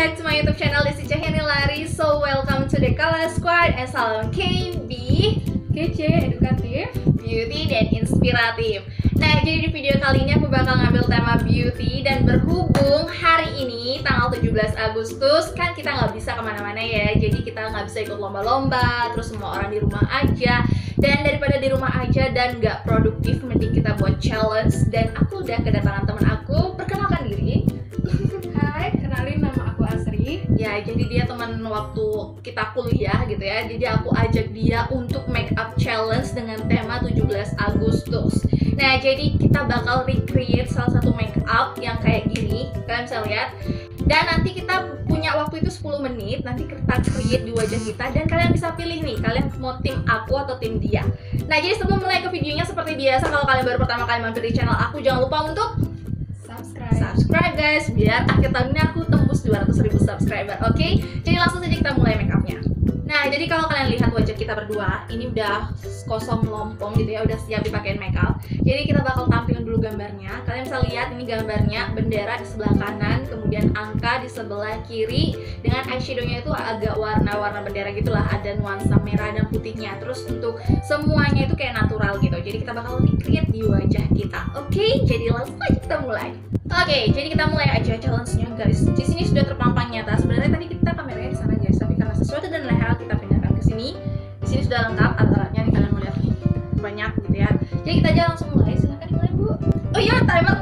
back to my YouTube channel, this is Cahyani Lari. So welcome to the Color Squad and salam KB, kece, edukatif, beauty, dan inspiratif. Nah, jadi di video kali ini aku bakal ngambil tema beauty. Dan berhubung hari ini tanggal 17 Agustus kan kita nggak bisa kemana-mana ya. Jadi kita nggak bisa ikut lomba-lomba, terus semua orang di rumah aja. Dan daripada di rumah aja dan nggak produktif, mending kita buat challenge. Dan aku udah kedatangan teman aku. Perkenalkan diri. Hai, kenalin nama aku Asri. Ya, jadi dia teman waktu kita kuliah gitu ya. Jadi aku ajak dia untuk make up challenge dengan tema 17 Agustus. Nah, jadi kita bakal recreate salah satu make up yang kayak gini. Kalian bisa lihat. Dan nanti kita punya waktu itu 10 menit. Nanti kita create di wajah kita. Dan kalian bisa pilih nih, kalian mau tim aku atau tim dia. Nah, jadi sebelum mulai ke videonya, seperti biasa, kalau kalian baru pertama kali mampir di channel aku, jangan lupa untuk subscribe guys, biar akhir tahun ini aku tembus 200.000 subscriber. Oke? Jadi langsung saja kita mulai make upnya. Nah, jadi kalau kalian lihat wajah kita berdua, ini udah kosong melompong gitu ya, udah siap dipakein make up. Jadi kita bakal tampilin dulu gambarnya. Kalian bisa lihat ini gambarnya, bendera di sebelah kanan, kemudian angka di sebelah kiri, dengan eyeshadownya itu agak warna-warna bendera gitulah, ada nuansa merah dan putihnya. Terus untuk semuanya itu kayak natural gitu. Jadi kita bakal recreate di wajah kita. Oke? Jadi langsung aja kita mulai. Oke, jadi kita mulai aja challenge-nya guys. Di sini sudah terpampang nyata. Sebenarnya tadi kita kameranya di sana guys, tapi karena sesuatu dan lain hal kita pindahkan ke sini. Di sini sudah lengkap alat-alatnya, nih kalian mau lihat nih. Banyak gitu ya. Jadi kita aja langsung mulai. Silahkan dimulai, Bu. Oh iya, timer.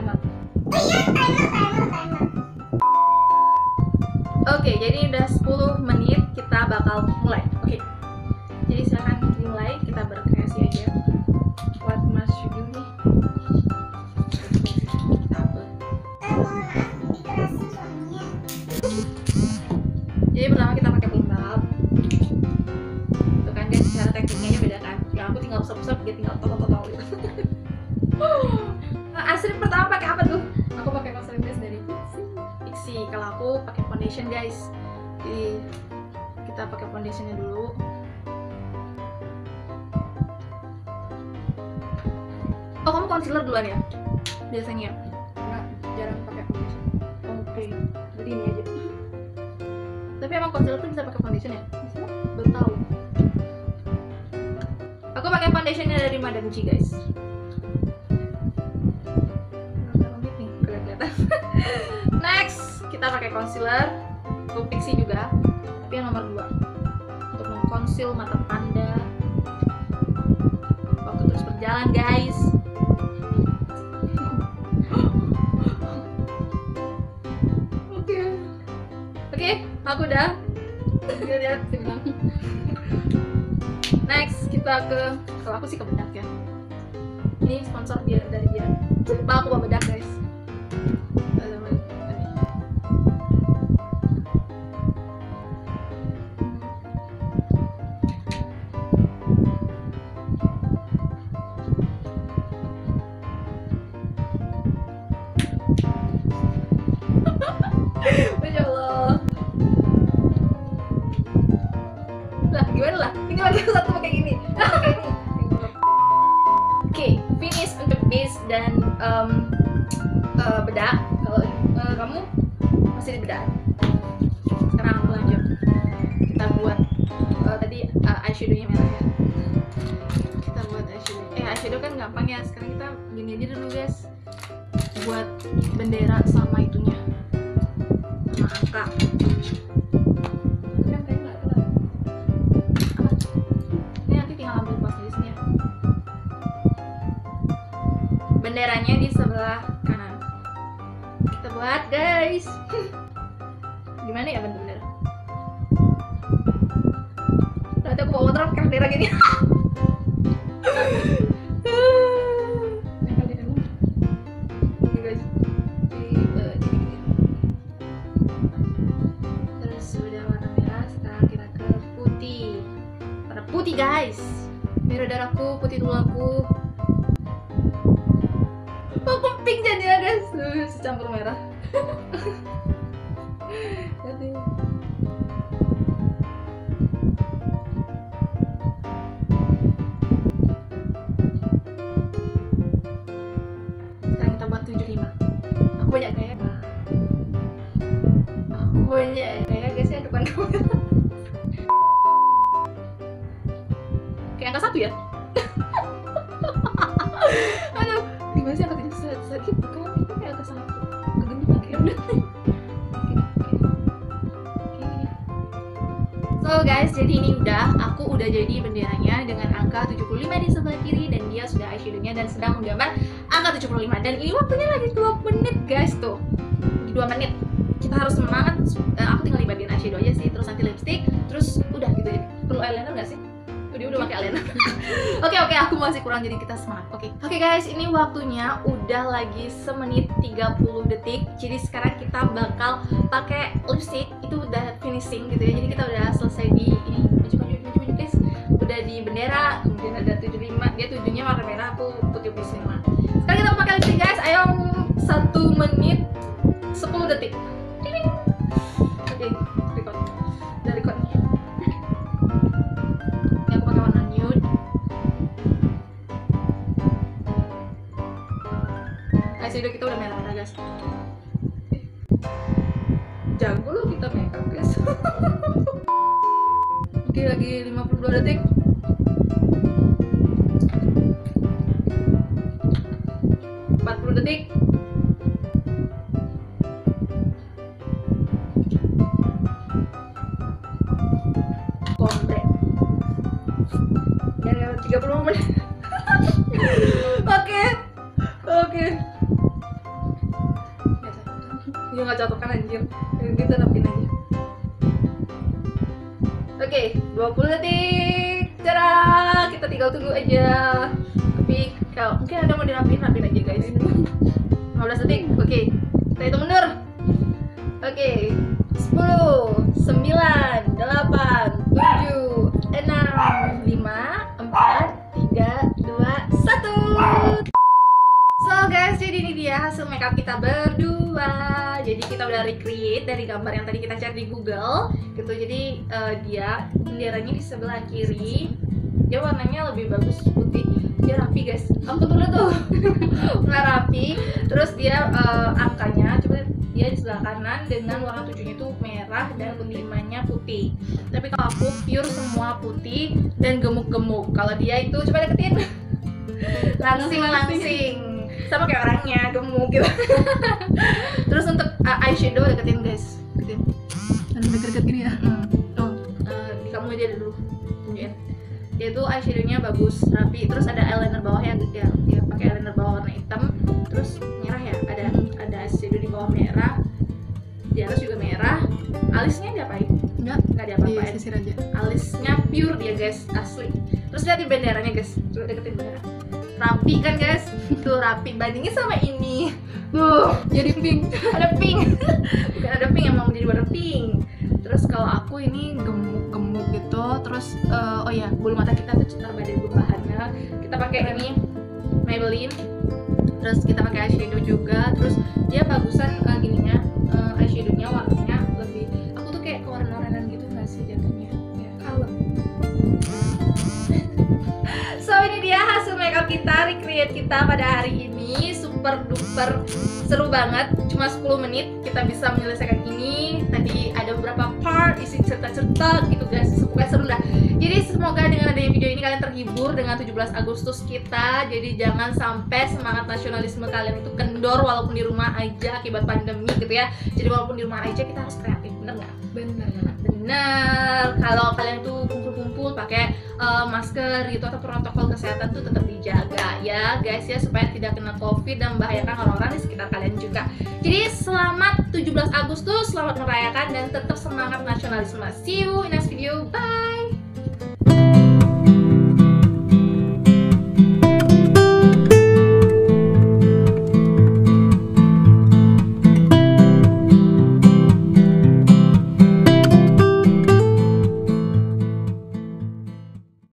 Oke, jadi udah 10 menit kita bakal mulai. Oke. Jadi silahkan dimulai, kita berkreasi aja. What must you do nih? Jadi pertama kita pakai pelembab. Tuh kan guys, cara tekniknya beda kan. Ya aku tinggal usap-usap, dia tinggal totol gitu. Asri pertama pakai apa tuh? Aku pakai concealer base dari Fixie. Kalau aku pakai foundation guys. Jadi kita pakai foundationnya dulu. Oh, kamu concealer duluan ya? Biasanya? Enggak, jarang pakai foundation. Oke, jadi ini aja. Tapi emang concealer tuh bisa pakai foundation ya? Bisa? Baru tahu. Aku pakai foundationnya dari Madame G guys. Kelihatan. Next, kita pakai concealer. Untuk Pixie juga, tapi yang nomor 2 untuk mengconceal mata panda. Waktu terus berjalan guys. Oke, aku udah. Lihat bilang. Next, kita ke, kalau aku sih ke bedak ya. Ini sponsor dia dari dia. Lupa aku bawa bedak guys. Masya Allah. Lah gimana lah? Ini pakai satu pakai gini. Pakai ini. Oke, finish untuk base dan bedak. Kalau kamu masih di bedak. Sekarang aku lanjut. Kita buat tadi eyeshadownya merah ya. Kita buat eyeshadow. Eyeshadow kan gampang ya. Sekarang kita gini aja dulu guys. Buat bendera sama itunya. Angka. kan kayak nggak kelar. Apa? Ini nanti tinggal ambil kuasnya di sini ya. Benderanya di sebelah kanan. Kita buat guys. Gimana ya bendera? Nanti aku bawa motor pakai bendera gini. Yang kali dulu. Ini guys. Terus udah warna merah, sekarang kita ke putih. Warna putih guys. Merah darahku, putih tulangku. Aku pink jadinya guys. Secampur merah. Jadi sekarang kita buat 75. Aku banyak gaya. Aku kayak angka 1 ya. Aduh, gimana sih angka 7? Sedikit bukan, itu kayak angka 1. Kegendutan kayak udah. So guys, jadi ini aku udah jadi benderanya dengan angka 75 di sebelah kiri, dan dia sudah eyeshadownya dan sedang menggambar angka 75. Dan ini waktunya lagi 2 menit guys, tuh di 2 menit kita harus semangat. Aku tinggal di bagian eyeshadow aja sih, terus nanti lipstick, terus udah gitu ya. Perlu eyeliner nggak sih? Dia udah pakai eyeliner. Oke, aku masih kurang, jadi kita semangat. Oke guys, ini waktunya udah lagi semenit 30 detik. Jadi sekarang kita bakal pakai lipstick, itu udah finishing gitu ya. Jadi kita udah selesai di ini, baju guys. Udah di bendera, kemudian ada 75, dia 7-nya warna merah, aku putih semua. Sekarang kita pakai lipstick guys. Ayo, 1 menit 10 detik. Oke, record. Udah record nih. Ini aku pakai warna nude. Eyeshadow kita udah merah-merah guys. Jago loh kita makeup guys. Oke, lagi 52 detik. Detik. Komplek. Ya 30 menit. Oke. Ya nggak cocok kan anjir. Kita rapin aja. Oke, 20 detik. Cara kita tinggal tunggu aja. Tapi kalau mungkin ada mau dirapin aja guys. 15 detik. Oke, kita hitung mundur. Oke, 10, 9, 8, 7, 6, 5, 4, 3, 2, 1. So guys, jadi ini dia hasil makeup kita berdua. Jadi kita udah recreate dari gambar yang tadi kita cari di Google gitu. Jadi dia benderanya di sebelah kiri, dia warnanya lebih bagus putih, dia rapi guys. Aku dulu tuh nggak rapi. Terus dia angkanya coba dia di sebelah kanan dengan warna 7-nya itu merah dan 5-nya putih. Tapi kalau aku pure semua putih dan gemuk-gemuk. Kalau dia itu coba deketin. langsing sama kayak orangnya, gemuk gitu. Terus untuk eyeshadow deketin guys, deketin. Deket-deket gini ya. Di kamu aja dulu tunjukin. Dia tuh eyeshadownya bagus, rapi. Terus ada eyeliner bawah yang dia pakai eyeliner bawah warna hitam. Terus merah ya, ada eyeshadow di bawah merah, di atas juga merah. Alisnya diapain? Enggak diapa-apain. Sisir aja. Alisnya pure dia guys, asli. Terus lihat di benderanya guys, coba deketin bendera. Rapi kan guys, tuh rapi, bandingin sama ini tuh jadi pink. Ada pink. Bukan ada pink, emang jadi warna pink. Terus kalau aku ini gemuk gitu. Terus oh ya, bulu mata kita tuh terbadan bahannya kita pakai ini Maybelline. Terus kita pakai eyeshadow juga. Terus dia bagusan gininya, eyeshadownya warnanya lebih, aku tuh kayak kewarna-warnan gitu nggak sih jatuhnya ya, kalem. So ini dia hasil makeup kita, recreate kita pada hari ini. Super duper seru banget, cuma 10 menit kita bisa menyelesaikan ini. Tadi ada beberapa part isi cerita-cerita gitu guys, pokoknya seru dah. Jadi semoga dengan adanya video ini kalian terhibur dengan 17 Agustus kita. Jadi jangan sampai semangat nasionalisme kalian itu kendor walaupun di rumah aja akibat pandemi gitu ya. Jadi walaupun di rumah aja kita harus kreatif, bener nggak? Bener. Kalau kalian tuh kumpul-kumpul pakai masker gitu atau protokol kesehatan tuh tetap dijaga ya guys ya, supaya tidak kena COVID dan membahayakan orang-orang di sekitar kalian juga. Jadi selamat 17 Agustus, selamat merayakan dan tetap semangat nasionalisme. See you in next video, bye.